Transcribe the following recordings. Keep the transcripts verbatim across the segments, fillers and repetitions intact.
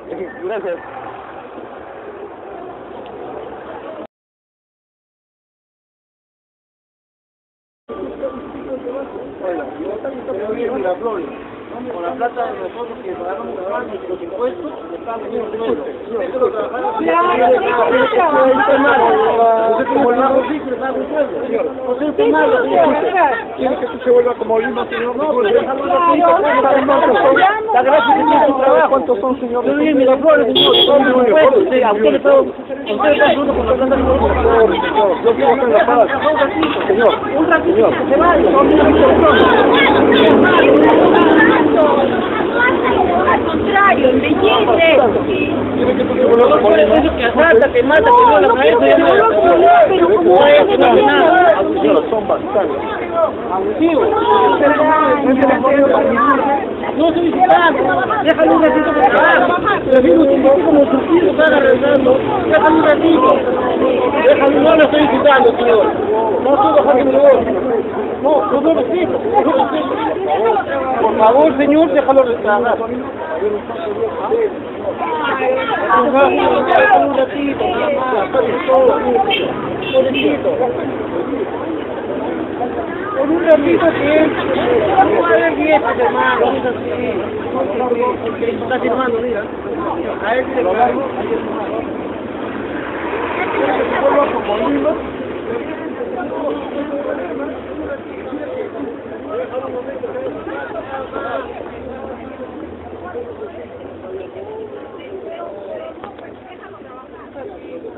Gracias. Oiga, yo vivo en Miraflores. Con la plata de nosotros que pagamos los impuestos, estamos en el sueldo. Eso lo trabajamos. Usted como el mago sí, le paga un sueldo, señor. Usted es malo, señor. ¿Quiere que tú se vuelva como Lima, señor? No, pero dejarlo así. La gracia que tiene su trabajo. ¿Cuántos son, señor? Yo vivo en Miraflores, señor. Son los impuestos. A usted le pago. A usted le pago uno con la plata de nosotros. Señor, yo quiero estar en La Paz. Señor, un ratito, que se vaya. Al contrario, me entiende. Que asalta, que mata, que no la maestra. Pero como es que no nada. Son bastantes. Abusivos. No soy ciudadano. Déjalo un ratito que trabaje. Prefiero un tipo como su tío está arreglando. Déjalo un ratito. Déjalo, no lo estoy incitando, señor. No estoy bajando mi voz. No, yo no lo quito. Por favor, señor, déjalo trabajar. Un ratito, nada más. Por un ratito que vamos a ver dietas, hermano, es así. Que está firmando, mira. A él se lo hago. ¿Quieres que se vuelva como Lima?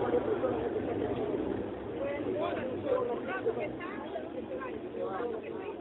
Gracias.